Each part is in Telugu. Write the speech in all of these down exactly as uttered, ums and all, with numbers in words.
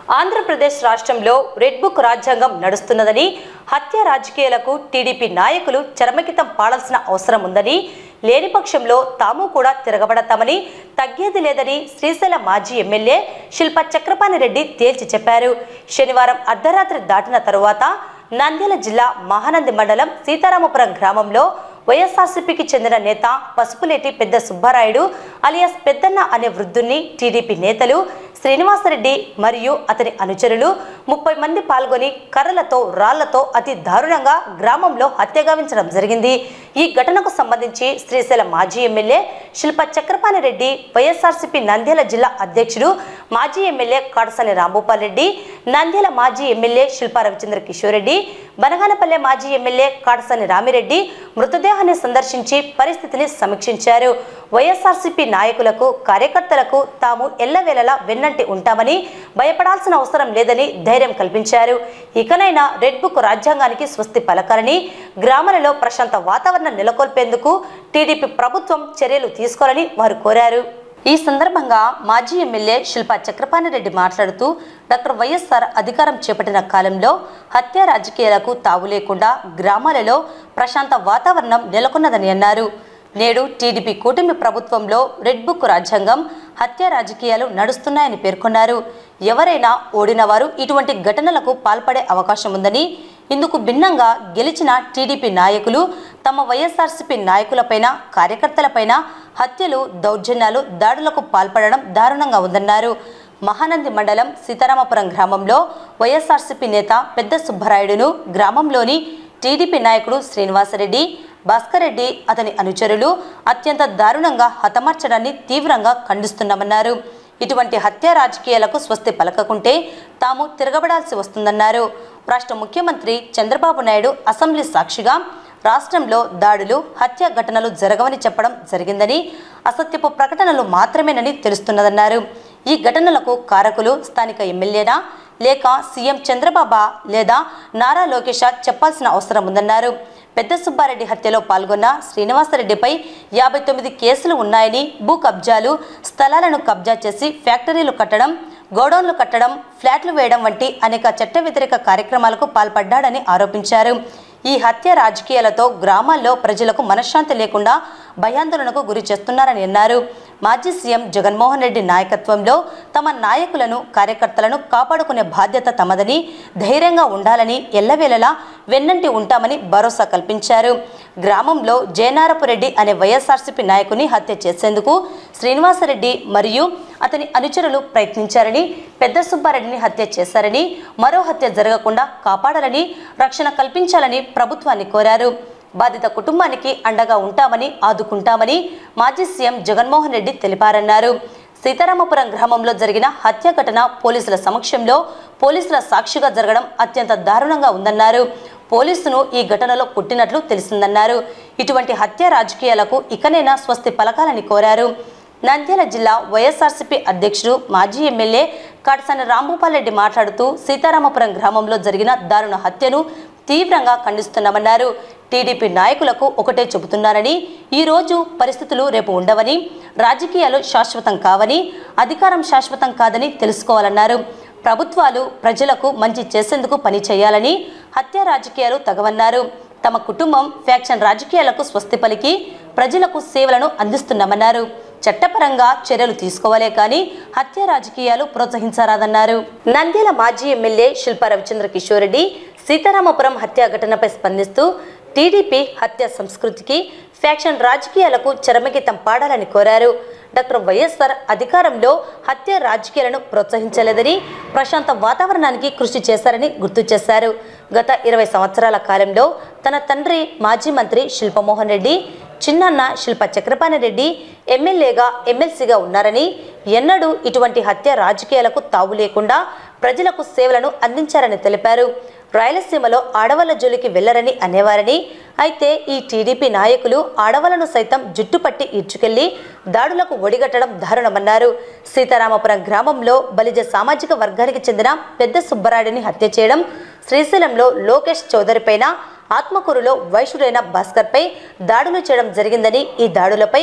ఆంధ్రప్రదేశ్ రాష్ట్రంలో రెడ్ బుక్ రాజ్యాంగం నడుస్తున్నదని, హత్య రాజకీయాలకు టీడీపీ నాయకులు చరమగీతం పాడాల్సిన అవసరం ఉందని, లేని పక్షంలో తాము కూడా తిరగబడతామని, తగ్గేది లేదని శ్రీశైలం మాజీ ఎమ్మెల్యే శిల్ప చక్రపాణిరెడ్డి తేల్చి చెప్పారు. శనివారం అర్ధరాత్రి దాటిన తరువాత నంద్యాల జిల్లా మహానంది మండలం సీతారామపురం గ్రామంలో వైఎస్ఆర్సీపీకి చెందిన నేత పసుపులేటి పెద్ద సుబ్బారాయుడు అలియాస్ పెద్దన్న అనే వృద్ధుణ్ణి టీడీపీ నేతలు శ్రీనివాసరెడ్డి మరియు అతని అనుచరులు ముప్పై మంది పాల్గొని కర్రలతో రాళ్లతో అతి దారుణంగా గ్రామంలో హత్యగావించడం జరిగింది. ఈ ఘటనకు సంబంధించి శ్రీశైలం మాజీ ఎమ్మెల్యే శిల్ప చక్రపాణిరెడ్డి, వైఎస్ఆర్సీపీ నంద్యాల జిల్లా అధ్యక్షుడు మాజీ ఎమ్మెల్యే కాడసాని రాంభూపాల్ రెడ్డి, నంద్యాల మాజీ ఎమ్మెల్యే శిల్ప రవిచంద్ర కిషోర్ రెడ్డి, బనగానపల్లె మాజీ ఎమ్మెల్యే కాడసాని రామిరెడ్డి మృతదేహాన్ని సందర్శించి పరిస్థితిని సమీక్షించారు. వైఎస్ఆర్సీపీ నాయకులకు, కార్యకర్తలకు తాము ఎల్లవేళలా వెన్నంటి ఉంటామని, భయపడాల్సిన అవసరం లేదని ధైర్యం కల్పించారు. ఇకనైనా రెడ్ బుక్ రాజ్యాంగానికి స్వస్తి పలకాలని, గ్రామాలలో ప్రశాంత వాతావరణం నెలకొల్పేందుకు టీడీపీ ప్రభుత్వం చర్యలు తీసుకోవాలని వారు కోరారు. ఈ సందర్భంగా మాజీ ఎమ్మెల్యే శిల్ప చక్రపాణిరెడ్డి మాట్లాడుతూ, డాక్టర్ వైఎస్ఆర్ అధికారం చేపట్టిన కాలంలో హత్య రాజకీయాలకు తావు లేకుండా గ్రామాలలో ప్రశాంత వాతావరణం నెలకొన్నదని అన్నారు. నేడు టీడీపీ కూటమి ప్రభుత్వంలో రెడ్ బుక్ రాజ్యాంగం, హత్య రాజకీయాలు నడుస్తున్నాయని పేర్కొన్నారు. ఎవరైనా ఓడిన వారు ఇటువంటి ఘటనలకు పాల్పడే అవకాశం ఉందని, ఇందుకు భిన్నంగా గెలిచిన టీడీపీ నాయకులు తమ వైఎస్ఆర్సీపీ నాయకులపైన, కార్యకర్తలపైన హత్యలు, దౌర్జన్యాలు, దాడులకు పాల్పడడం దారుణంగా ఉందన్నారు. మహానంది మండలం సీతారామపురం గ్రామంలో వైఎస్ఆర్సీపీ నేత పెద్ద సుబ్బరాయుడును గ్రామంలోని టీడీపీ నాయకుడు శ్రీనివాసరెడ్డి, భాస్కర్ రెడ్డి, అతని అనుచరులు అత్యంత దారుణంగా హతమార్చడాన్ని తీవ్రంగా ఖండిస్తున్నామన్నారు. ఇటువంటి హత్య రాజకీయాలకు స్వస్తి పలకకుంటే తాము తిరగబడాల్సి వస్తుందన్నారు. రాష్ట్ర ముఖ్యమంత్రి చంద్రబాబు నాయుడు అసెంబ్లీ సాక్షిగా రాష్ట్రంలో దాడులు, హత్య ఘటనలు జరగవని చెప్పడం జరిగిందని, అసత్యపు ప్రకటనలు మాత్రమేనని తెలుస్తున్నదన్నారు. ఈ ఘటనలకు కారకులు స్థానిక ఎమ్మెల్యేనా లేక సీఎం చంద్రబాబు లేదా నారా లోకేష్ చెప్పాల్సిన అవసరం ఉందన్నారు. పెద్ద సుబ్బారెడ్డి హత్యలో పాల్గొన్న శ్రీనివాసరెడ్డిపై యాభై తొమ్మిది కేసులు ఉన్నాయని, భూ కబ్జాలు, స్థలాలను కబ్జా చేసి ఫ్యాక్టరీలు కట్టడం, గోడౌన్లు కట్టడం, ఫ్లాట్లు వేయడం వంటి అనేక చట్ట వ్యతిరేక కార్యక్రమాలకు పాల్పడ్డాడని ఆరోపించారు. ఈ హత్య రాజకీయాలతో గ్రామాల్లో ప్రజలకు మనశ్శాంతి లేకుండా భయాందోళనకు గురి చేస్తున్నారని అన్నారు. మాజీ సీఎం జగన్మోహన్ రెడ్డి నాయకత్వంలో తమ నాయకులను, కార్యకర్తలను కాపాడుకునే బాధ్యత తమదని, ధైర్యంగా ఉండాలని, ఎల్లవేళలా వెన్నంటి ఉంటామని భరోసా కల్పించారు. గ్రామంలో జయనారపురెడ్డి అనే వైఎస్ఆర్సీపీ నాయకుని హత్య చేసేందుకు శ్రీనివాసరెడ్డి మరియు అతని అనుచరులు ప్రయత్నించారని, పెద్ద సుబ్బారెడ్డిని హత్య చేశారని, మరో హత్య జరగకుండా కాపాడాలని, రక్షణ కల్పించాలని ప్రభుత్వాన్ని కోరారు. బాధిత కుటుంబానికి అండగా ఉంటామని, ఆదుకుంటామని మాజీ సీఎం జగన్మోహన్ రెడ్డి తెలిపారన్నారు. సీతారామపురం గ్రామంలో జరిగిన హత్య ఘటన పోలీసుల సమక్షంలో, పోలీసుల సాక్షిగా జరగడం అత్యంత దారుణంగా ఉందన్నారు. పోలీసును ఈ ఘటనలో కొట్టినట్లు తెలిసిందన్నారు. ఇటువంటి హత్య రాజకీయాలకు ఇకనైనా స్వస్తి పలకాలని కోరారు. నంద్యాల జిల్లా వైఎస్ఆర్సీపీ అధ్యక్షుడు మాజీ ఎమ్మెల్యే కాడసాని రాంభూపాల్ రెడ్డి మాట్లాడుతూ, సీతారామపురం గ్రామంలో జరిగిన దారుణ హత్యను తీవ్రంగా ఖండిస్తున్నామన్నారు. టీడీపీ నాయకులకు ఒకటే చెబుతున్నారని, ఈరోజు పరిస్థితులు రేపు ఉండవని, రాజకీయాలు శాశ్వతం కావని, అధికారం శాశ్వతం కాదని తెలుసుకోవాలన్నారు. ప్రభుత్వాలు ప్రజలకు మంచి చేసేందుకు పని చేయాలని, హత్య రాజకీయాలు తగవన్నారు. తమ కుటుంబం ఫ్యాక్షన్ రాజకీయాలకు స్వస్తి పలికి ప్రజలకు సేవలను అందిస్తున్నామన్నారు. చట్టపరంగా చర్యలు తీసుకోవాలే కానీ హత్య రాజకీయాలు ప్రోత్సహించరాదన్నారు. నంద్యాల మాజీ ఎమ్మెల్యే శిల్ప రవిచంద్ర కిషోర్ రెడ్డి సీతారామపురం హత్య ఘటనపై స్పందిస్తూ, టీడీపీ హత్య సంస్కృతికి, ఫ్యాక్షన్ రాజకీయాలకు చరమగీతం పాడాలని కోరారు. డాక్టర్ వైఎస్ఆర్ అధికారంలో హత్య రాజకీయాలను ప్రోత్సహించలేదని, ప్రశాంత వాతావరణానికి కృషి చేశారని గుర్తు చేశారు. గత ఇరవై సంవత్సరాల కాలంలో తన తండ్రి మాజీ మంత్రి శిల్పమోహన్ రెడ్డి, చిన్నన్న శిల్ప చక్రపాణిరెడ్డి ఎమ్మెల్యేగా, ఎమ్మెల్సీగా ఉన్నారని, ఎన్నడూ ఇటువంటి హత్య రాజకీయాలకు తావు లేకుండా ప్రజలకు సేవలను అందించారని తెలిపారు. రాయలసీమలో ఆడవాళ్ల జోలికి వెళ్లరని అనేవారని, అయితే ఈ టీడీపీ నాయకులు ఆడవాళ్లను సైతం జుట్టుపట్టి ఈడ్చుకెళ్లి దాడులకు ఒడిగట్టడం దారుణమన్నారు. సీతారామపురం గ్రామంలో బలిజ సామాజిక వర్గానికి చెందిన పెద్ద సుబ్బరాయుడిని హత్య చేయడం, శ్రీశైలంలో లోకేష్ చౌదరిపైన, ఆత్మకూరులో వైశ్యుడైన భాస్కర్పై దాడులు చేయడం జరిగిందని, ఈ దాడులపై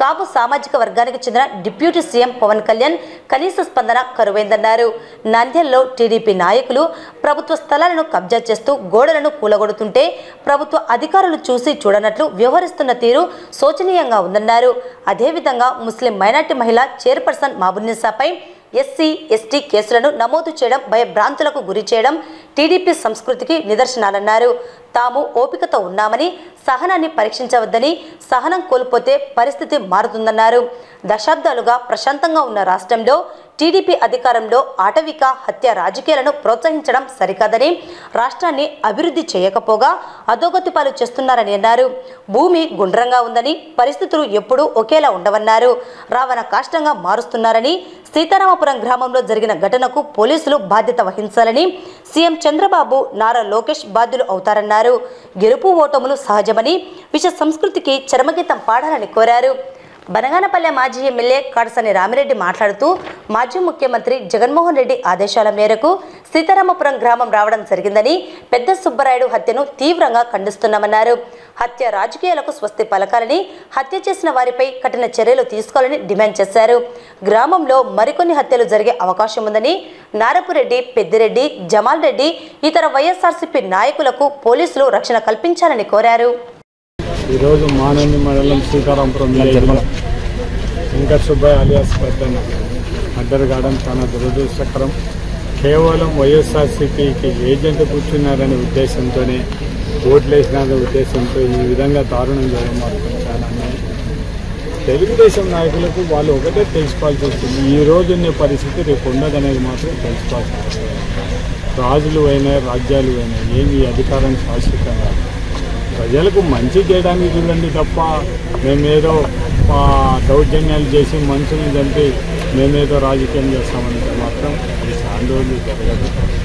కాపు సామాజిక వర్గానికి చెందిన డిప్యూటీ సీఎం పవన్ కళ్యాణ్ కనీస స్పందన కరువైందన్నారు. నంద్యాలలో టీడీపీ నాయకులు ప్రభుత్వ స్థలాలను కబ్జా చేస్తూ గోడలను కూలగొడుతుంటే ప్రభుత్వ అధికారులు చూసి చూడనట్లు వ్యవహరిస్తున్న తీరు శోచనీయంగా ఉందన్నారు. అదేవిధంగా ముస్లిం మైనార్టీ మహిళ చైర్పర్సన్ మహబూబున్నిసాపై ఎస్సీ ఎస్టీ కేసులను నమోదు చేయడం భయభ్రాంతులకు గురి చేయడం టీడీపీ సంస్కృతికి నిదర్శనాలన్నారు. తాము ఓపికతో ఉన్నామని, సహనాన్ని పరీక్షించవద్దని, సహనం కోల్పోతే పరిస్థితి మారుతుందన్నారు. దశాబ్దాలుగా ప్రశాంతంగా ఉన్న రాష్ట్రంలో టీడీపీ అధికారంలో ఆటవిక హత్య రాజకీయాలను ప్రోత్సహించడం సరికాదని, రాష్ట్రాన్ని అభివృద్ధి చేయకపోగా అధోగతి పాలు చేస్తున్నారని అన్నారు. భూమి గుండ్రంగా ఉందని, పరిస్థితులు ఎప్పుడూ ఒకేలా ఉండవన్నారు. రావణ కాష్టంగా మారుస్తున్నారని, సీతారామపురం గ్రామంలో జరిగిన ఘటనకు పోలీసులు బాధ్యత వహించాలని, సీఎం చంద్రబాబు, నారా లోకేష్ బాధ్యులు అవుతారన్నారు. గెలుపు ఓటములు సహజమని, విష సంస్కృతికి చరమగీతం పాడాలని కోరారు. బనగానపల్లె మాజీ ఎమ్మెల్యే కాడసాని రామిరెడ్డి మాట్లాడుతూ మాజీ ముఖ్యమంత్రి జగన్మోహన్ రెడ్డి ఆదేశాల మేరకు సీతారామపురం గ్రామం రావడం జరిగిందని, పెద్ద సుబ్బరాయుడు హత్యను తీవ్రంగా ఖండిస్తున్నామన్నారు. హత్య రాజకీయాలకు స్వస్తి పలకాలని, హత్య చేసిన వారిపై కఠిన చర్యలు తీసుకోవాలని డిమాండ్ చేశారు. గ్రామంలో మరికొన్ని హత్యలు జరిగే అవకాశం ఉందని, నారపురెడ్డి, పెద్దిరెడ్డి, జమాల్ రెడ్డి ఇతర వైఎస్ఆర్సీపీ నాయకులకు పోలీసులు రక్షణ కల్పించాలని కోరారు. ఈరోజు మానంది మండలం సీతారాంపురం ఇంకా సుబ్బయ్య అలియాస్ పెద్దన్న మర్డర్ కావడం చాలా దురదృష్టకరం. కేవలం వైఎస్ఆర్సీపీకి ఏజెంట్ కూర్చున్నారనే ఉద్దేశంతోనే, ఓట్లు వేసినారనే ఉద్దేశంతో ఈ విధంగా దారుణం చేయడం మాత్రం చాలా అన్యాయం. తెలుగుదేశం నాయకులకు వాళ్ళు ఒకటే తెలుసుకోవాల్సి వస్తుంది, ఈ రోజు ఉన్న పరిస్థితి రేపు ఉండదనేది మాత్రం తెలుసుకోవాల్సి వస్తుంది. రాజులు అయినాయి, రాజ్యాలు అయినాయి, ఏమి అధికారం శాశ్వతం కాదు. ప్రజలకు మంచి చేయడానికి చూడండి తప్ప మేమేదో దౌర్జన్యాలు చేసి మనుషులను చంపి మేమేదో రాజకీయం చేస్తామంటే మాత్రం అది చాలా రోజులు జరగదు.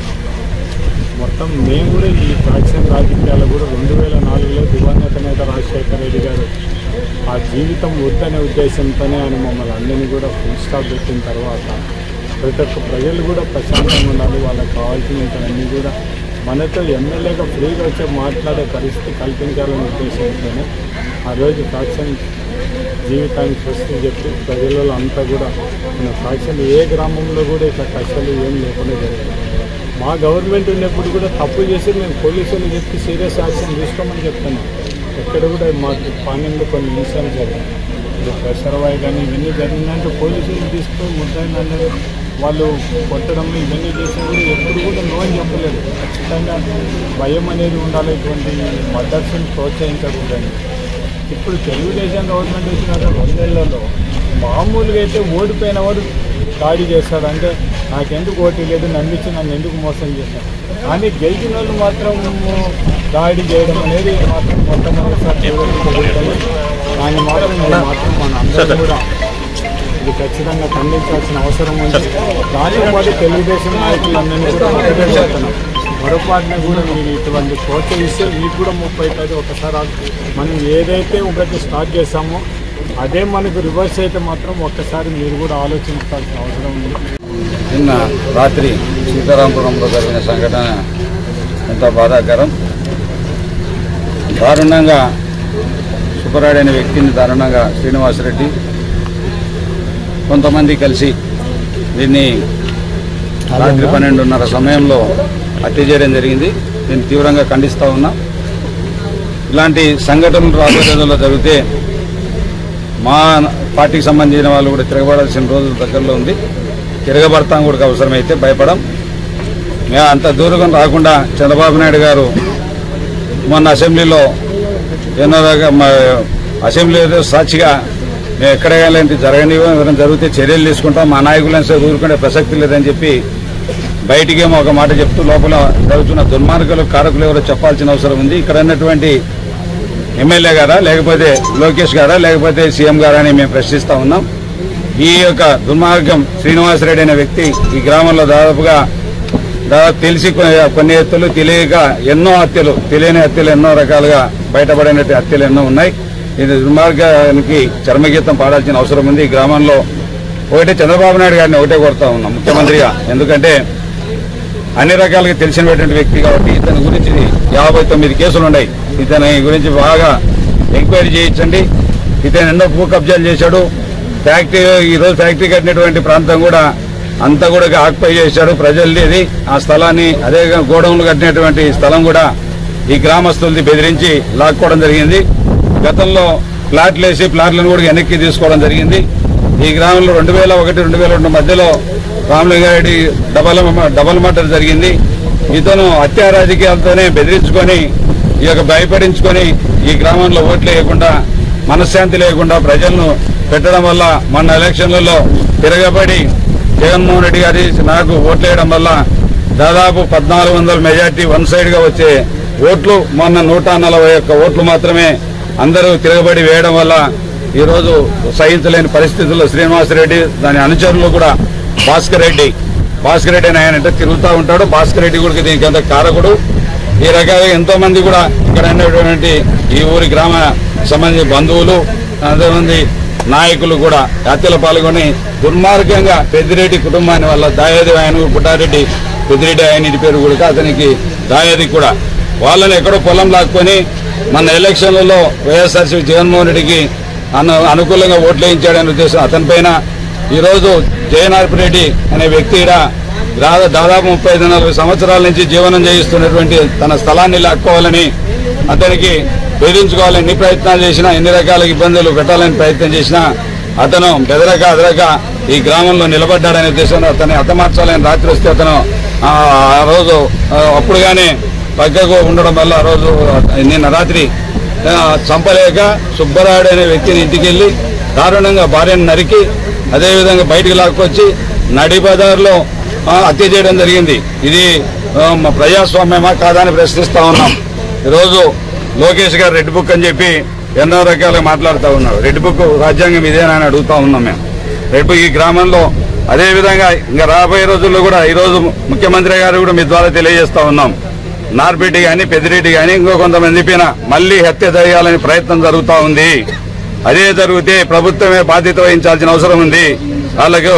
మొత్తం మేము కూడా ఈ ఫ్యాక్షన్ రాజకీయాలు కూడా రెండు వేల నాలుగులో దివంగత నేత రాజశేఖర రెడ్డి గారు ఆ జీవితం వద్దనే ఉద్దేశంతోనే ఆయన మమ్మల్ని అందరినీ కూడా ఫుల్ స్టాప్ పెట్టిన తర్వాత ప్రతి ఒక్క ప్రజలు కూడా ప్రశాంతంగా ఉండాలి, వాళ్ళకి కావాల్సినవన్నీ కూడా మనతో ఎమ్మెల్యేగా ఫ్రీగా వచ్చే మాట్లాడే పరిస్థితి కల్పించాలనే ఉద్దేశంతోనే ఆ రోజు ఫ్యాక్షన్ జీవితానికి స్వస్తి చెప్పి ప్రజలలో అంతా కూడా మన ఫ్యాక్షన్ ఏ గ్రామంలో కూడా ఇట్లా కష్టాలు ఏం లేకుండా జరిగింది. మా గవర్నమెంట్ ఉన్నప్పుడు కూడా తప్పు చేసి మేము పోలీసులు చెప్పి సీరియస్ యాక్షన్ తీసుకోమని చెప్తున్నాం. ఎక్కడ కూడా మాకు పన్నెండు కొన్ని విషయాలు జరిగాయి. ప్రెషర్వాయి కానీ ఇవన్నీ జరిగిందంటే పోలీసులు తీసుకొని ముద్దాయిని అందరూ వాళ్ళు కొట్టడం ఇవన్నీ చేసినా కూడా ఎప్పుడు కూడా నో అని చెప్పలేదు. ఖచ్చితంగా భయం అనేది ఉండాలి, ఇటువంటి మర్డర్స్ని ప్రోత్సహించకూడదని. ఇప్పుడు తెలుగుదేశం గవర్నమెంట్ వచ్చినాక రెండేళ్లలో మామూలుగా అయితే ఓడిపోయిన వాడు దాడి చేస్తాడు, అంటే నాకెందుకు ఓటు లేదు, నమ్మించి నన్ను ఎందుకు మోసం చేశాను. కానీ గెలిచిన వాళ్ళు మాత్రం దాడి చేయడం అనేది మాత్రం మొట్టమొదటిసారి దాన్ని మాత్రం మాత్రం మన అందరూ కూడా ఇది ఖచ్చితంగా ఖండించాల్సిన అవసరం ఉంది. దానితో పాటు తెలుగుదేశం నాయకులందరినీ కూడా ఒకటే చేస్తున్నాం, పొరపాటున కూడా మీరు ఇటువంటి ప్రోత్సహిస్తే మీకు కూడా ముప్పై అవుతుంది. ఒకసారి మనం ఏదైతే ఒకటి స్టార్ట్ చేస్తామో అదే మనకు రివర్స్ అయితే మాత్రం ఒక్కసారి మీరు కూడా ఆలోచించాల్సిన అవసరం ఉంది. నిన్న రాత్రి సీతారాంపురంలో జరిగిన సంఘటన ఎంతో బాధాకరం. దారుణంగా సుబ్బరాయుడు అనే వ్యక్తిని దారుణంగా శ్రీనివాసరెడ్డి కొంతమంది కలిసి దీన్ని రాత్రి పన్నెండున్నర సమయంలో హత్య చేయడం జరిగింది. నేను తీవ్రంగా ఖండిస్తూ ఉన్నా. ఇలాంటి సంఘటనలు రాబోయే రోజుల్లో జరిగితే మా పార్టీకి సంబంధించిన వాళ్ళు కూడా తిరగబడాల్సిన రోజుల దగ్గరలో ఉంది. తిరగబడతాం కూడా అవసరమైతే భయపడం. మేము అంత దూరం రాకుండా చంద్రబాబు నాయుడు గారు మొన్న అసెంబ్లీలో ఎన్నో రకాల అసెంబ్లీ సాక్షిగా మేము ఎక్కడైనా జరగనివ్వం, ఎవరైనా జరిగితే చర్యలు తీసుకుంటాం, మా నాయకులను సరే ఊరుకునే ప్రసక్తి లేదని చెప్పి బయటికేమో ఒక మాట చెప్తూ లోపల జరుగుతున్న దుర్మార్గులు కారకులు ఎవరో చెప్పాల్సిన అవసరం ఉంది. ఇక్కడ ఉన్నటువంటి ఎమ్మెల్యే గారా, లేకపోతే లోకేష్ గారా, లేకపోతే సీఎం గారా అని మేము ప్రశ్నిస్తూ ఉన్నాం. ఈ యొక్క దుర్మార్గం శ్రీనివాసరెడ్డి అనే వ్యక్తి ఈ గ్రామంలో దాదాపుగా దాదాపు తెలిసి కొన్ని హత్యలు, తెలియక ఎన్నో హత్యలు, తెలియని హత్యలు ఎన్నో రకాలుగా బయటపడినట్టు హత్యలు ఎన్నో ఉన్నాయి. ఇది దుర్మార్గానికి చర్మగీతం పాడాల్సిన అవసరం ఉంది. ఈ గ్రామంలో ఒకటే చంద్రబాబు నాయుడు గారిని ఒకటే కోరుతా ఉన్నాం ముఖ్యమంత్రిగా, ఎందుకంటే అన్ని రకాలుగా తెలిసినటువంటి వ్యక్తి కాబట్టి ఇతని గురించి యాభై తొమ్మిది కేసులు ఉన్నాయి. ఇతని గురించి బాగా ఎంక్వైరీ చేయించండి, ఇతను ఎన్నో భూ కబ్జాలు చేశాడు. ఫ్యాక్టరీ ఈరోజు ఫ్యాక్టరీ కట్టినటువంటి ప్రాంతం కూడా అంతా కూడా ఆక్యుపై చేశాడు. ప్రజలది ఆ స్థలాన్ని, అదే గోడౌన్లు కట్టినటువంటి స్థలం కూడా ఈ గ్రామస్తులది బెదిరించి లాక్కోవడం జరిగింది. గతంలో ప్లాట్లు వేసి ప్లాట్లను కూడా వెనక్కి తీసుకోవడం జరిగింది. ఈ గ్రామంలో రెండు వేల ఒకటి రెండు వేల రెండు మధ్యలో రామలింగారెడ్డి డబల్ డబల్ మర్డర్ జరిగింది. ఇతను హత్యా రాజకీయాలతోనే బెదిరించుకొని ఈ యొక్క భయపడించుకొని ఈ గ్రామంలో ఓట్లు వేయకుండా, మనశ్శాంతి లేకుండా ప్రజలను పెట్టడం వల్ల మొన్న ఎలక్షన్లలో తిరగబడి జగన్మోహన్ రెడ్డి గారి నాకు ఓట్లు వేయడం వల్ల దాదాపు పద్నాలుగు వందల మెజార్టీ వన్ సైడ్ గా వచ్చే ఓట్లు మొన్న నూట నలభై ఒక్క ఓట్లు మాత్రమే అందరూ తిరగబడి వేయడం వల్ల ఈరోజు సహించలేని పరిస్థితుల్లో శ్రీనివాసరెడ్డి, దాని అనుచరులు కూడా భాస్కర్ రెడ్డి భాస్కర్ రెడ్డి అని ఆయన అంటే తిరుగుతూ ఉంటాడు. భాస్కర్ రెడ్డి కూడా దీనికి అంత కారకుడు. ఈ రకాలుగా ఎంతో మంది కూడా ఇక్కడ ఉన్నటువంటి ఈ ఊరి గ్రామ సంబంధించిన బంధువులు, అంతమంది నాయకులు కూడా హత్యలో పాల్గొని దుర్మార్గంగా పెద్దిరెడ్డి కుటుంబాన్ని వల్ల దాయాది ఆయన పుట్టారెడ్డి పెద్దిరెడ్డి ఆయన ఇంటి పేరు కూడా అతనికి దాయాది కూడా వాళ్ళని ఎక్కడో పొలం లాక్కొని మన ఎలక్షన్లలో వైఎస్ఆర్సీ జగన్మోహన్ రెడ్డికి అను అనుకూలంగా ఓట్లు వేయించాడనే ఉద్దేశం అతని పైన ఈరోజు జయనార్పి రెడ్డి అనే వ్యక్తి దాదాపు ముప్పై ఐదు నలభై సంవత్సరాల నుంచి జీవనం చేయిస్తున్నటువంటి తన స్థలాన్ని లాక్కోవాలని, అతనికి బెదిరించుకోవాలని ఎన్ని ప్రయత్నాలు చేసినా, ఎన్ని రకాల ఇబ్బందులు పెట్టాలని ప్రయత్నం చేసినా అతను బెదరక అదరక ఈ గ్రామంలో నిలబడ్డాడనే ఉద్దేశంలో అతన్ని హతమార్చాలని రాత్రి వస్తే అతను ఆ రోజు అప్పుడుగానే పక్కకు ఉండడం వల్ల ఆ రోజు నిన్న రాత్రి చంపలేక సుబ్బరాయుడు అనే వ్యక్తిని ఇంటికి వెళ్లి దారుణంగా భార్యను నరికి అదేవిధంగా బయటకు లాక్కొచ్చి నడి బజార్లో హత్య చేయడం జరిగింది. ఇది ప్రజాస్వామ్యమా కాదా అని ప్రశ్నిస్తా ఉన్నాం. ఈరోజు లోకేష్ గారు రెడ్ బుక్ అని చెప్పి ఎన్నో రకాలుగా మాట్లాడుతూ ఉన్నారు. రెడ్ బుక్ రాజ్యాంగం ఇదేనా అని అడుగుతా ఉన్నాం మేము. రెడ్ బుక్ ఈ గ్రామంలో అదేవిధంగా ఇంకా రాబోయే రోజుల్లో కూడా ఈరోజు ముఖ్యమంత్రి గారు కూడా మీ ద్వారా తెలియజేస్తా ఉన్నాం. నార్పెడ్డి కానీ పెద్దిరెడ్డి కానీ ఇంకో కొంతమంది పైన మళ్లీ హత్య జరగాలని ప్రయత్నం జరుగుతూ ఉంది. అదే జరిగితే ప్రభుత్వమే బాధ్యత వహించాల్సిన అవసరం ఉంది. వాళ్ళకు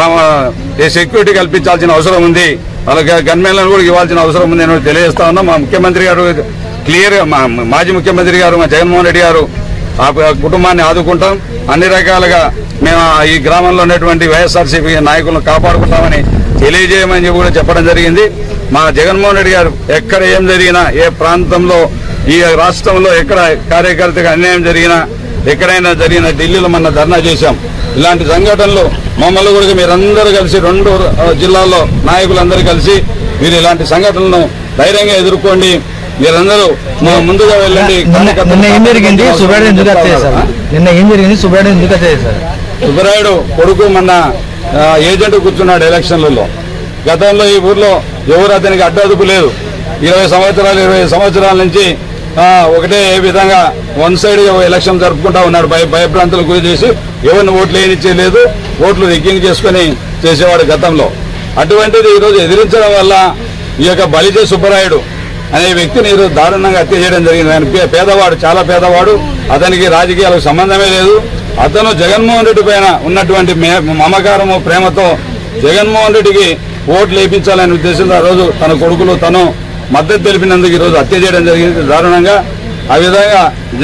సెక్యూరిటీ కల్పించాల్సిన అవసరం ఉంది. వాళ్ళకి గన్మెన్లను కూడా ఇవ్వాల్సిన అవసరం ఉంది అని తెలియజేస్తా ఉన్నాం. మా ముఖ్యమంత్రి గారు క్లియర్ గా, మాజీ ముఖ్యమంత్రి గారు మా జగన్మోహన్ రెడ్డి గారు ఆ కుటుంబాన్ని ఆదుకుంటాం, అన్ని రకాలుగా మేము ఈ గ్రామంలో ఉన్నటువంటి వైఎస్ఆర్సీపీ నాయకులను కాపాడుకుంటామని తెలియజేయమని చెప్పి కూడా చెప్పడం జరిగింది. మా జగన్మోహన్ రెడ్డి గారు ఎక్కడ ఏం జరిగినా, ఏ ప్రాంతంలో ఈ రాష్ట్రంలో ఎక్కడ కార్యకర్తగా అన్యాయం జరిగినా, ఎక్కడైనా జరిగిన ఢిల్లీలో మన ధర్నా చేశాం. ఇలాంటి సంఘటనలు మమ్మల్ని కూడా మీరందరూ కలిసి రెండు జిల్లాల్లో నాయకులందరూ కలిసి మీరు ఇలాంటి సంఘటనలను ధైర్యంగా ఎదుర్కోండి, మీరందరూ ముందుగా వెళ్ళండి. నిన్న ఏం జరిగింది? సుబ్రాయుడు ఎందుకు హత్య చేశారు? నిన్న ఏం జరిగింది? సుబ్రాయుడు ఎందుకు హత్య చేశారు? సుబ్బరాయుడు కొడుకు మొన్న ఏజెంట్ కూర్చున్నాడు ఎలక్షన్లలో. గతంలో ఈ ఊర్లో ఎవరు అతనికి అడ్డదుపు లేదు. ఇరవై సంవత్సరాలు ఇరవై సంవత్సరాల నుంచి ఒకటే విధంగా వన్ సైడ్ ఎలక్షన్ జరుపుకుంటా ఉన్నాడు. భయ భయభ్రాంతులకు గురి చేసి ఎవరిని ఓట్లు వేయనిచ్చేయలేదు, ఓట్లు రిగ్గింగ్ చేసుకుని చేసేవాడు గతంలో. అటువంటిది ఈరోజు ఎదిరించడం వల్ల ఈ యొక్క బలిజే సుబ్బరాయుడు అనే వ్యక్తిని ఈరోజు దారుణంగా హత్య చేయడం జరిగింది. ఆయన పేదవాడు, చాలా పేదవాడు, అతనికి రాజకీయాలకు సంబంధమే లేదు. అతను జగన్మోహన్ రెడ్డి పైన ఉన్నటువంటి మమకారము, ప్రేమతో జగన్మోహన్ రెడ్డికి ఓట్లు వేయించాలనే ఉద్దేశంతో ఆ రోజు తన కొడుకులు తను మద్దతు తెలిపినందుకు ఈరోజు హత్య చేయడం జరిగింది దారుణంగా. ఆ విధంగా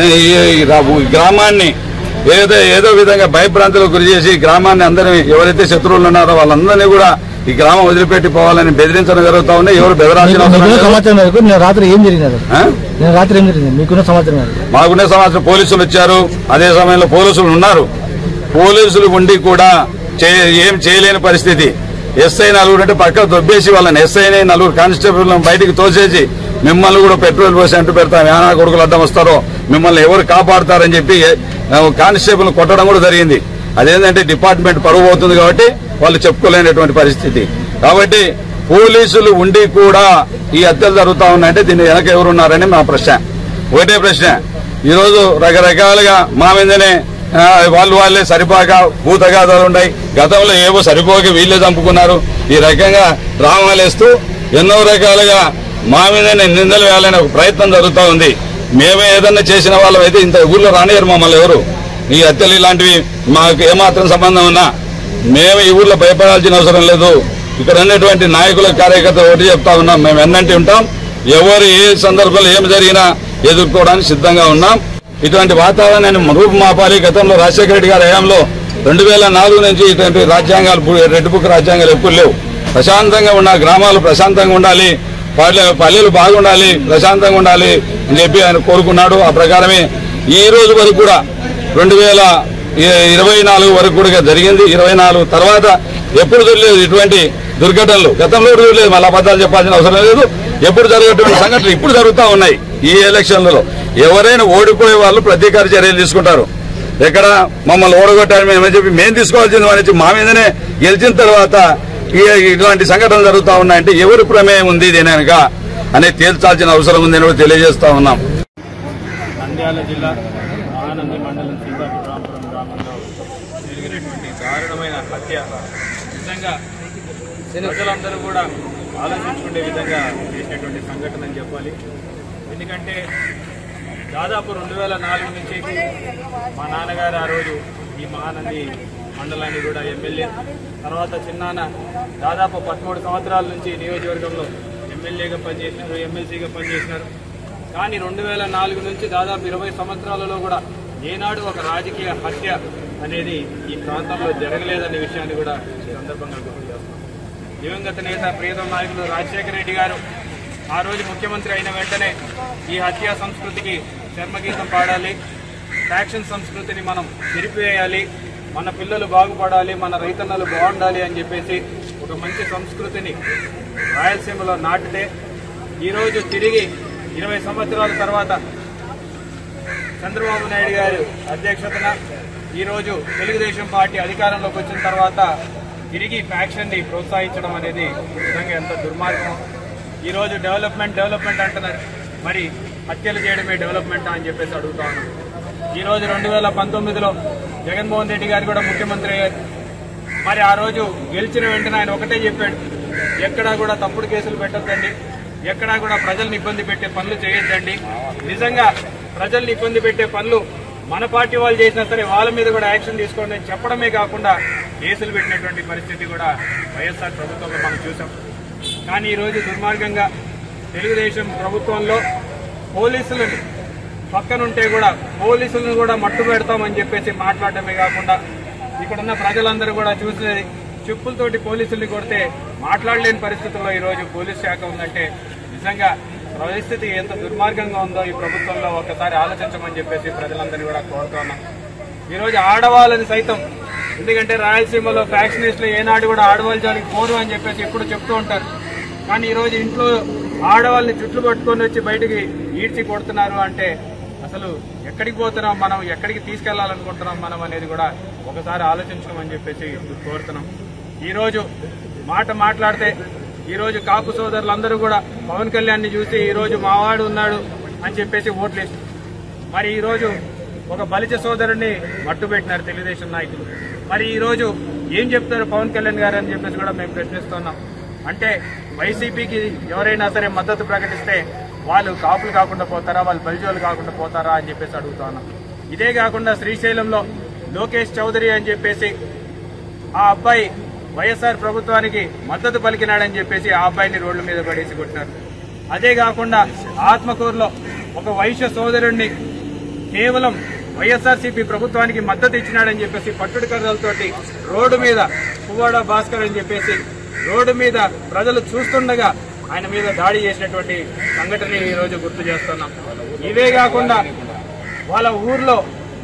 ఈ గ్రామాన్ని ఏదో ఏదో విధంగా భయభ్రాంతులకు గురి చేసి గ్రామాన్ని అందరినీ, ఎవరైతే శత్రువులు ఉన్నారో వాళ్ళందరినీ కూడా ఈ గ్రామం వదిలిపెట్టి పోవాలని బెదిరించడం జరుగుతా ఉంది. ఎవరు బెదరాల్సిన సమాచారం మేరకు నేను రాత్రి ఏం జరిగింది? నేను రాత్రి ఏం జరిగింది మీకున్న సమాచారం మేరకు? మాకున్న సమాచారం పోలీసులు వచ్చారు, అదే సమయంలో పోలీసులు ఉన్నారు. పోలీసులు ఉండి కూడా ఏం చేయలేని పరిస్థితి. ఎస్ఐ నలుగురు అంటే పక్క దొబ్బేసి వాళ్ళని ఎస్ఐని నలుగురు కానిస్టేబుల్ బయటికి తోసేసి మిమ్మల్ని కూడా పెట్రోల్ పోసి అంటూ పెడతాం, ఏనా కొడుకులు అడ్డం వస్తారో మిమ్మల్ని ఎవరు కాపాడుతారని చెప్పి కానిస్టేబుల్ కొట్టడం కూడా జరిగింది. అదేంటంటే డిపార్ట్మెంట్ పరువు అవుతుంది కాబట్టి వాళ్ళు చెప్పుకోలేనటువంటి పరిస్థితి. కాబట్టి పోలీసులు ఉండి కూడా ఈ హత్యలు జరుగుతా ఉన్నాయంటే దీన్ని వెనక ఎవరున్నారని మా ప్రశ్న. ఒకటే ప్రశ్న, ఈరోజు రకరకాలుగా మా మీదనే వాళ్ళు వాళ్ళే సరిపోక భూతగాథలు ఉన్నాయి. గతంలో ఏవో సరిపోక వీళ్ళే చంపుకున్నారు. ఈ రకంగా డ్రామాలు వేస్తూ ఎన్నో రకాలుగా మా మీదనే నిందలు వేయాలనే ఒక ప్రయత్నం జరుగుతూ ఉంది. మేమే ఏదన్నా చేసిన వాళ్ళం అయితే ఇంత ఊళ్ళో రానియరు మమ్మల్ని ఎవరు. ఈ హత్యలు ఇలాంటివి మాకు ఏమాత్రం సంబంధం ఉన్నా మేము ఈ ఊర్లో భయపడాల్సిన అవసరం లేదు. ఇక్కడ ఉన్నటువంటి నాయకుల కార్యకర్తలు ఒకటి చెప్తా ఉన్నాం, మేము ఎన్నంటి ఉంటాం. ఎవరు ఏ సందర్భంలో ఏమి జరిగినా ఎదుర్కోవడానికి సిద్ధంగా ఉన్నాం. ఇటువంటి వాతావరణాన్ని రూపుమాపాలి. గతంలో రాజశేఖర రెడ్డి గారి హయాంలో రెండు వేల నాలుగు నుంచి ఇటువంటి రాజ్యాంగాలు రెడ్ బుక్ రాజ్యాంగాలు ఎప్పుడు లేవు. ప్రశాంతంగా ఉండాలి, గ్రామాలు ప్రశాంతంగా ఉండాలి, పల్లె పల్లెలు బాగుండాలి, ప్రశాంతంగా ఉండాలి అని చెప్పి ఆయన కోరుకున్నాడు. ఆ ప్రకారమే ఈ రోజు వరకు కూడా రెండు వేల ఇరవై నాలుగు వరకు కూడా జరిగింది. ఇరవై నాలుగు తర్వాత ఎప్పుడు జరగలేదు ఇటువంటి దుర్ఘటనలు. గతంలో జరగలేదు, మళ్ళీ అబద్ధాలు చెప్పాల్సిన అవసరం లేదు. ఎప్పుడు జరిగేటువంటి సంఘటనలు ఇప్పుడు జరుగుతూ ఉన్నాయి. ఈ ఎలక్షన్లలో ఎవరైనా ఓడిపోయే వాళ్ళు ప్రతీకార చర్యలు తీసుకుంటారు. ఎక్కడ మమ్మల్ని ఓడగొట్టారు మేమని చెప్పి మేము తీసుకోవాల్సింది అని మా మీదనే గెలిచిన తర్వాత ఇటువంటి సంఘటనలు జరుగుతూ ఉన్నాయంటే ఎవరి ప్రమేయం ఉంది దీనిక అనేది తేల్చాల్సిన అవసరం ఉందని కూడా తెలియజేస్తా ఉన్నాం. నంద్యాల జిల్లా మహానంది మండలం సీతారాంపురం గ్రామంలో జరిగినటువంటి దారుణమైన హత్య నిజంగా ప్రజలందరూ కూడా ఆలోచించుకునే విధంగా చేసినటువంటి సంఘటన అని చెప్పాలి. ఎందుకంటే దాదాపు రెండు వేల నాలుగు నుంచి మా నాన్నగారు ఆ రోజు ఈ మహానంది మండలాన్ని కూడా ఎమ్మెల్యే, తర్వాత చిన్నాన్న దాదాపు పదమూడు సంవత్సరాల నుంచి నియోజకవర్గంలో ఎమ్మెల్యేగా పనిచేసినారు, ఎమ్మెల్సీగా పనిచేసినారు. కానీ రెండు వేల నాలుగు నుంచి దాదాపు ఇరవై సంవత్సరాలలో కూడా ఏనాడు ఒక రాజకీయ హత్య అనేది ఈ ప్రాంతంలో జరగలేదనే విషయాన్ని కూడా ఈ సందర్భంగా గుర్తు చేస్తాం. దివంగత నేత ప్రియతమ నాయకులు రాజశేఖర రెడ్డి గారు ఆ రోజు ముఖ్యమంత్రి అయిన వెంటనే ఈ హత్యా సంస్కృతికి చర్మగీతం పాడాలి, ఫ్యాక్షన్ సంస్కృతిని మనం చెరిపివేయాలి, మన పిల్లలు బాగుపడాలి, మన రైతన్నలు బాగుండాలి అని చెప్పేసి ఒక మంచి సంస్కృతిని రాయలసీమలో నాటితే ఈరోజు తిరిగి ఇరవై సంవత్సరాల తర్వాత చంద్రబాబు నాయుడు గారు అధ్యక్షతన ఈరోజు తెలుగుదేశం పార్టీ అధికారంలోకి వచ్చిన తర్వాత తిరిగి ఫ్యాక్షన్ని ప్రోత్సహించడం అనేది నిజంగా ఎంత దుర్మార్గం. ఈరోజు డెవలప్మెంట్ డెవలప్మెంట్ అంటున్నారు, మరి హత్యలు చేయడమే డెవలప్మెంట్ అని చెప్పేసి అడుగుతా ఉన్నాం. ఈరోజు రెండు వేల పంతొమ్మిదిలో జగన్మోహన్ రెడ్డి గారు కూడా ముఖ్యమంత్రి అయ్యారు. మరి ఆ రోజు గెలిచిన వెంటనే ఆయన ఒకటే చెప్పాడు, ఎక్కడా కూడా తప్పుడు కేసులు పెట్టొద్దండి, ఎక్కడా కూడా ప్రజల్ని ఇబ్బంది పెట్టే పనులు చేయొద్దండి. నిజంగా ప్రజల్ని ఇబ్బంది పెట్టే పనులు మన పార్టీ వాళ్ళు చేసినా సరే వాళ్ళ మీద కూడా యాక్షన్ తీసుకోండి అని చెప్పడమే కాకుండా కేసులు పెట్టినటువంటి పరిస్థితి కూడా వైఎస్ఆర్ ప్రభుత్వంలో మనం చూసాం. కానీ ఈరోజు దుర్మార్గంగా తెలుగుదేశం ప్రభుత్వంలో పోలీసులని పక్కనుంటే కూడా పోలీసులను కూడా మట్టు పెడతామని చెప్పేసి మాట్లాడటమే కాకుండా ఇక్కడున్న ప్రజలందరూ కూడా చూసినది చెప్పులతోటి పోలీసుల్ని కొడితే మాట్లాడలేని పరిస్థితుల్లో ఈరోజు పోలీస్ శాఖ ఉందంటే నిజంగా పరిస్థితి ఎంత దుర్మార్గంగా ఉందో ఈ ప్రభుత్వంలో ఒకసారి ఆలోచించమని చెప్పేసి ప్రజలందరినీ కూడా కోరుతున్నాం. ఈరోజు ఆడవాళ్ళని సైతం, ఎందుకంటే రాయలసీమలో ఫ్యాక్షనిస్టులు ఏనాడు కూడా ఆడవాళ్ళ జోలికి పోరు అని చెప్పేసి ఎప్పుడు చెప్తూ ఉంటారు. కానీ ఈరోజు ఇంట్లో ఆడవాళ్ళని చుట్లు పట్టుకొని వచ్చి బయటికి ఈడ్చి కొడుతున్నారు అంటే అసలు ఎక్కడికి పోతున్నాం మనం, ఎక్కడికి తీసుకెళ్లాలనుకుంటున్నాం మనం అనేది కూడా ఒకసారి ఆలోచించమని చెప్పేసి కోరుతున్నాం. ఈరోజు మాట మాట్లాడితే ఈరోజు కాపు సోదరులందరూ కూడా పవన్ కళ్యాణ్ని చూసి ఈరోజు మావాడు ఉన్నాడు అని చెప్పేసి ఓట్లేసి మరి ఈరోజు ఒక బలిజ సోదరుడిని మట్టు పెట్టినారు తెలుగుదేశం నాయకులు. మరి ఈరోజు ఏం చెప్తారు పవన్ కళ్యాణ్ గారు అని చెప్పేసి కూడా మేము ప్రశ్నిస్తున్నాం. అంటే వైసీపీకి ఎవరైనా సరే మద్దతు ప్రకటిస్తే వాళ్ళు కాపులు కాకుండా పోతారా, వాళ్ళు బలిజోలు కాకుండా పోతారా అని చెప్పేసి అడుగుతా ఉన్నాం. ఇదే కాకుండా శ్రీశైలంలో లోకేష్ చౌదరి అని చెప్పేసి ఆ అబ్బాయి వైఎస్ఆర్ ప్రభుత్వానికి మద్దతు పలికినాడని చెప్పేసి ఆ అబ్బాయిని రోడ్ల మీద పడేసి కొట్టినారు. అదే కాకుండా ఆత్మకూరులో ఒక వైశ్య సోదరుడిని కేవలం వైఎస్ఆర్సీపీ ప్రభుత్వానికి మద్దతు ఇచ్చినాడని చెప్పేసి పట్టుడు కర్రలతోటి రోడ్డు మీద పువ్వాడ భాస్కర్ అని చెప్పేసి రోడ్డు మీద ప్రజలు చూస్తుండగా ఆయన మీద దాడి చేసినటువంటి సంఘటన ఈ రోజు గుర్తు చేస్తున్నాం. ఇవే కాకుండా వాళ్ళ ఊర్లో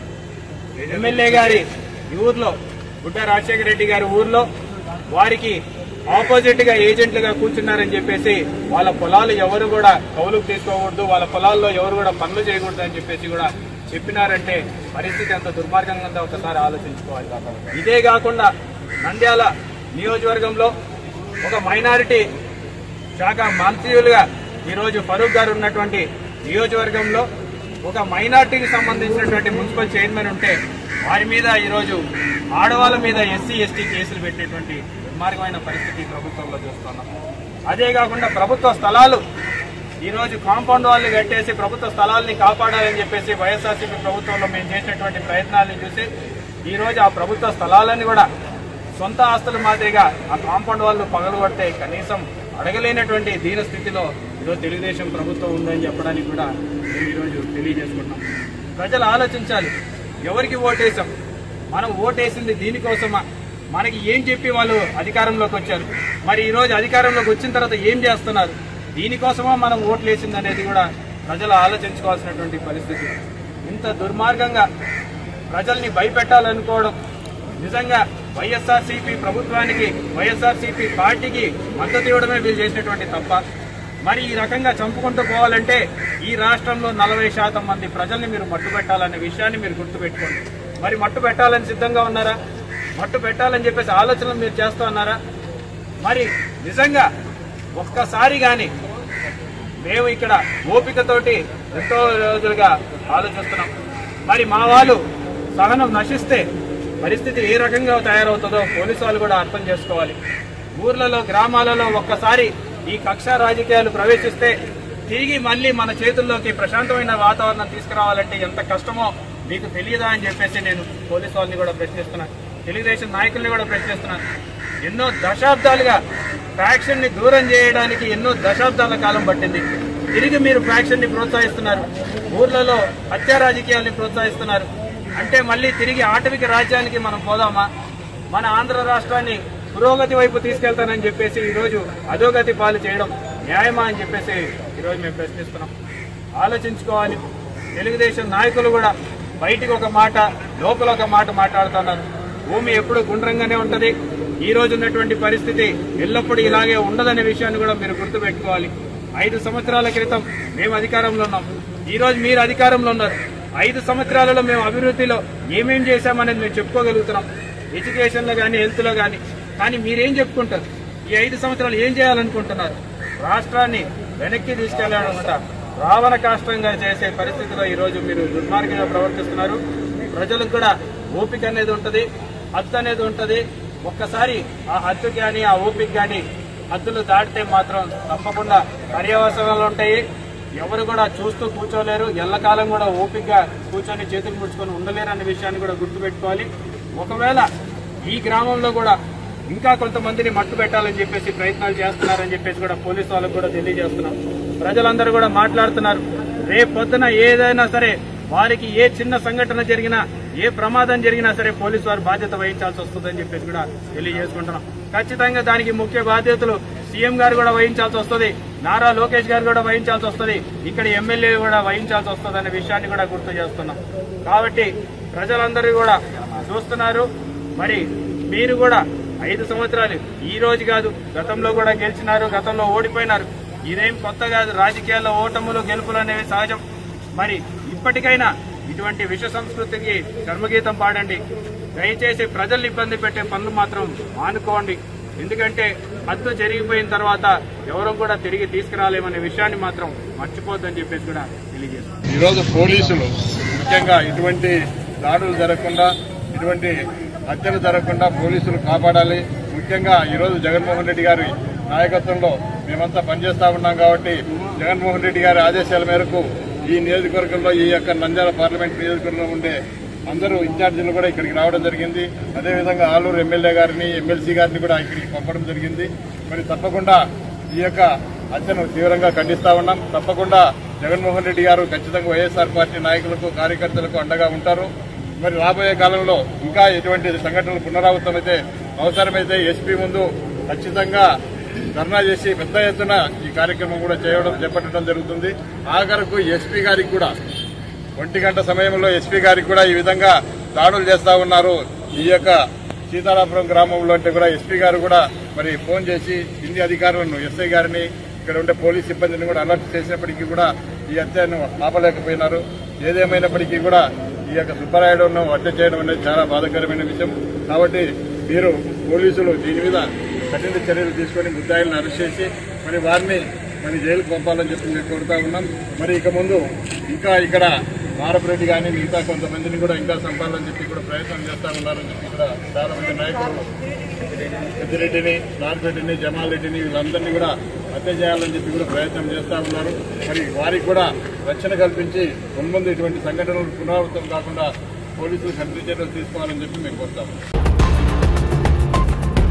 ఎమ్మెల్యే గారి ఊర్లో గుడ్డ రాజశేఖర రెడ్డి గారి ఊర్లో వారికి ఆపోజిట్ గా ఏజెంట్లుగా కూర్చున్నారని చెప్పేసి వాళ్ళ పొలాలు ఎవరు కూడా కౌలుకు తీసుకోకూడదు, వాళ్ళ పొలాల్లో ఎవరు కూడా పనులు చేయకూడదు అని చెప్పేసి కూడా చెప్పినారంటే పరిస్థితి ఎంత దుర్మార్గంగా ఉందో ఒకసారి ఆలోచించుకోవాలి. ఇదే కాకుండా నంద్యాల నియోజకవర్గంలో ఒక మైనారిటీ శాఖ మంత్రులుగా ఈరోజు ఫరూక్ గారు ఉన్నటువంటి నియోజకవర్గంలో ఒక మైనార్టీకి సంబంధించినటువంటి మున్సిపల్ చైర్మన్ ఉంటే వారి మీద ఈరోజు ఆడవాళ్ళ మీద ఎస్సీ ఎస్టీ కేసులు పెట్టేటువంటి దుర్మార్గమైన పరిస్థితి ప్రభుత్వంలో చూస్తున్నాం. అదే కాకుండా ప్రభుత్వ స్థలాలు ఈరోజు కాంపౌండ్ వాళ్ళు కట్టేసి ప్రభుత్వ స్థలాల్ని కాపాడాలని చెప్పేసి వైఎస్ఆర్సీపీ ప్రభుత్వంలో మేము చేసినటువంటి ప్రయత్నాలను చూసి ఈరోజు ఆ ప్రభుత్వ స్థలాలను కూడా సొంత ఆస్తుల మాదిరిగా ఆ కాంపౌండ్ వాళ్ళు పగలగొడితే కనీసం అడగలేనటువంటి దీన స్థితిలో ఈరోజు తెలుగుదేశం ప్రభుత్వం ఉందని చెప్పడానికి కూడా మేము ఈరోజు తెలియజేసుకుంటున్నాం. ప్రజలు ఆలోచించాలి. ఎవరికి ఓటేసాం, మనం ఓటేసింది దీనికోసమా, మనకి ఏం చెప్పి వాళ్ళు అధికారంలోకి వచ్చారు, మరి ఈరోజు అధికారంలోకి వచ్చిన తర్వాత ఏం చేస్తున్నారు, దీనికోసమా మనం ఓట్లు వేసింది అనేది కూడా ప్రజలు ఆలోచించుకోవాల్సినటువంటి పరిస్థితి. ఇంత దుర్మార్గంగా ప్రజల్ని భయపెట్టాలనుకోవడం నిజంగా వైఎస్ఆర్సీపీ ప్రభుత్వానికి, వైఎస్ఆర్సీపీ పార్టీకి మద్దతు ఇవ్వడమే వీళ్ళు చేసినటువంటి తప్ప. మరి ఈ రకంగా చంపుకుంటూ పోవాలంటే ఈ రాష్ట్రంలో నలభై శాతం మంది ప్రజల్ని మీరు మట్టు పెట్టాలనే విషయాన్ని మీరు గుర్తుపెట్టుకోండి. మరి మట్టు పెట్టాలని సిద్ధంగా ఉన్నారా? మట్టు పెట్టాలని చెప్పేసి ఆలోచనలు మీరు చేస్తూ ఉన్నారా? మరి నిజంగా ఒక్కసారి కానీ మేము ఇక్కడ ఓపికతోటి ఎంతో రోజులుగా ఆలోచిస్తున్నాం. మరి మా వాళ్ళు సహనం నశిస్తే పరిస్థితి ఏ రకంగా తయారవుతుందో పోలీసు వాళ్ళు కూడా అర్థం చేసుకోవాలి. ఊర్లలో గ్రామాలలో ఒక్కసారి ఈ కక్ష రాజకీయాలు ప్రవేశిస్తే తిరిగి మళ్ళీ మన చేతుల్లోకి ప్రశాంతమైన వాతావరణం తీసుకురావాలంటే ఎంత కష్టమో మీకు తెలియదా అని చెప్పేసి నేను పోలీసు వాళ్ళని కూడా ప్రశ్నిస్తున్నాను, తెలుగుదేశం నాయకుల్ని కూడా ప్రశ్నిస్తున్నాను. ఎన్నో దశాబ్దాలుగా ఫ్యాక్షన్ ని దూరం చేయడానికి ఎన్నో దశాబ్దాల కాలం పట్టింది. తిరిగి మీరు ఫ్యాక్షన్ ని ప్రోత్సహిస్తున్నారు, ఊర్లలో హత్యా రాజకీయాల్ని ప్రోత్సహిస్తున్నారు. అంటే మళ్ళీ తిరిగి ఆటవిక రాజ్యానికి మనం పోదామా? మన ఆంధ్ర రాష్ట్రాన్ని పురోగతి వైపు తీసుకెళ్తానని చెప్పేసి ఈరోజు అధోగతి పాలు చేయడం న్యాయమా అని చెప్పేసి ఈరోజు మేము ప్రశ్నిస్తున్నాం. ఆలోచించుకోవాలి. తెలుగుదేశం నాయకులు కూడా బయటికి ఒక మాట, లోపల ఒక మాట మాట్లాడుతున్నారు. భూమి ఎప్పుడు గుండ్రంగానే ఉంటది, ఈ రోజు ఉన్నటువంటి పరిస్థితి ఎల్లప్పుడూ ఇలాగే ఉండదనే విషయాన్ని కూడా మీరు గుర్తుపెట్టుకోవాలి. ఐదు సంవత్సరాల క్రితం మేము అధికారంలో ఉన్నాం, ఈ రోజు మీరు అధికారంలో ఉన్నారు. ఐదు సంవత్సరాలలో మేము అభివృద్ధిలో ఏమేం చేశామనేది మేము చెప్పుకోగలుగుతున్నాం, ఎడ్యుకేషన్లో కానీ హెల్త్లో కానీ. కానీ మీరేం చెప్పుకుంటారు? ఈ ఐదు సంవత్సరాలు ఏం చేయాలనుకుంటున్నారు? రాష్ట్రాన్ని వెనక్కి తీసుకెళ్లాలన్నమాట రావణ కాష్టంగా చేసే పరిస్థితిలో ఈరోజు మీరు దుర్మార్గంగా ప్రవర్తిస్తున్నారు. ప్రజలకు కూడా ఓపిక అనేది ఉంటుంది, హద్దు అనేది ఉంటుంది. ఒక్కసారి ఆ హద్దు కానీ ఆ ఓపిక కానీ హద్దులు దాటితే మాత్రం తప్పకుండా పర్యవసనాలు ఉంటాయి. ఎవరు కూడా చూస్తూ కూర్చోలేరు, ఎల్లకాలం కూడా ఓపికగా కూర్చొని చేతులు ముడుచుకొని ఉండలేరు అనే విషయాన్ని కూడా గుర్తుపెట్టుకోవాలి. ఒకవేళ ఈ గ్రామంలో కూడా ఇంకా కొంతమందిని మట్టు పెట్టాలని చెప్పేసి ప్రయత్నాలు చేస్తున్నారని చెప్పేసి కూడా పోలీసు వాళ్ళకు కూడా తెలియజేస్తున్నాం. ప్రజలందరూ కూడా మాట్లాడుతున్నారు, రేపు పొద్దున ఏదైనా సరే వారికి ఏ చిన్న సంఘటన జరిగినా, ఏ ప్రమాదం జరిగినా సరే పోలీసు వారు బాధ్యత వహించాల్సి వస్తుందని చెప్పేసి కూడా తెలియజేసుకుంటున్నాం. ఖచ్చితంగా దానికి ముఖ్య బాధ్యతలు సీఎం గారు కూడా వహించాల్సి వస్తుంది, నారా లోకేష్ గారు కూడా వహించాల్సి వస్తుంది, ఇక్కడ ఎమ్మెల్యే కూడా వహించాల్సి వస్తుంది అనే విషయాన్ని కూడా గుర్తు చేస్తున్నాం. కాబట్టి ప్రజలందరూ కూడా చూస్తున్నారు. మరి మీరు కూడా ఐదు సంవత్సరాలు ఈ రోజు కాదు, గతంలో కూడా గెలిచినారు, గతంలో ఓడిపోయినారు. ఇదేం కొత్త కాదు. రాజకీయాల్లో ఓటములు గెలుపులు అనేవి సహజం. మరి ఇప్పటికైనా ఇటువంటి విష సంస్కృతికి కర్మగీతం పాడండి. దయచేసి ప్రజల్ని ఇబ్బంది పెట్టే పనులు మాత్రం మానుకోండి. ఎందుకంటే హద్దు జరిగిపోయిన తర్వాత ఎవరూ కూడా తిరిగి తీసుకురాలేమనే విషయాన్ని మాత్రం మర్చిపోద్దని చెప్పేసి కూడా తెలియజేస్తాం. ఈరోజు పోలీసులు ముఖ్యంగా ఇటువంటి దాడులు జరగకుండా, ఇటువంటి హత్యలు జరగకుండా పోలీసులు కాపాడాలి. ముఖ్యంగా ఈరోజు జగన్మోహన్ రెడ్డి గారి నాయకత్వంలో మేమంతా పనిచేస్తా ఉన్నాం కాబట్టి జగన్మోహన్ రెడ్డి గారి ఆదేశాల మేరకు ఈ నియోజకవర్గంలో, ఈ యొక్క నంద్యాల పార్లమెంట్ నియోజకవర్గంలో ఉండే అందరూ ఇన్ఛార్జీలు కూడా ఇక్కడికి రావడం జరిగింది. అదేవిధంగా ఆలూరు ఎమ్మెల్యే గారిని, ఎమ్మెల్సీ గారిని కూడా ఇక్కడికి పంపడం జరిగింది. మరి తప్పకుండా ఈ యొక్క హత్యను తీవ్రంగా ఖండిస్తా ఉన్నాం. తప్పకుండా జగన్మోహన్ రెడ్డి గారు ఖచ్చితంగా వైఎస్ఆర్ పార్టీ నాయకులకు, కార్యకర్తలకు అండగా ఉంటారు. మరి రాబోయే కాలంలో ఇంకా ఎటువంటి సంఘటనలు పునరావృతమైతే అవసరమైతే ఎస్పీ ముందు ఖచ్చితంగా ధర్నా చేసి పెద్ద ఎత్తున ఈ కార్యక్రమం కూడా చేయడం చేపట్టడం జరుగుతుంది. ఆఖరకు ఎస్పీ గారికి కూడా ఒంటి గంట సమయంలో ఎస్పీ గారికి కూడా ఈ విధంగా దాడులు చేస్తా ఉన్నారు ఈ యొక్క సీతారాపురం గ్రామంలో అంటే కూడా ఎస్పీ గారు కూడా మరి ఫోన్ చేసి కింది అధికారులను, ఎస్ఐ గారిని, ఇక్కడ ఉండే పోలీస్ సిబ్బందిని కూడా అలర్ట్ చేసినప్పటికీ కూడా ఈ హత్యను ఆపలేకపోయినారు. ఏదేమైనప్పటికీ కూడా ఈ యొక్క సుబ్బరాయుడును హత్య చేయడం అనేది చాలా బాధాకరమైన విషయం. కాబట్టి మీరు పోలీసులు దీని మీద కఠిన చర్యలు తీసుకొని ముద్దాయిలను అరెస్ట్ చేసి మరి వారిని మరి జైలుకు పంపాలని చెప్పి మేము కోరుతా ఉన్నాం. మరి ఇక ముందు ఇంకా ఇక్కడ మారపురెడ్డి కానీ మిగతా కొంతమందిని కూడా ఇంకా చంపాలని చెప్పి కూడా ప్రయత్నం చేస్తా ఉన్నారని చెప్పి కూడా చాలా మంది నాయకులు పెద్దిరెడ్డిని, నార్రెడ్డిని, జమాల్ రెడ్డిని వీళ్ళందరినీ కూడా హత్య చేయాలని చెప్పి కూడా ప్రయత్నం చేస్తా ఉన్నారు. మరి వారికి కూడా రక్షణ కల్పించి మున్ముందు ఇటువంటి సంఘటనలు పునరావృతం కాకుండా పోలీసులు కఠిన చర్యలు తీసుకోవాలని చెప్పి మేము కోరుతాము.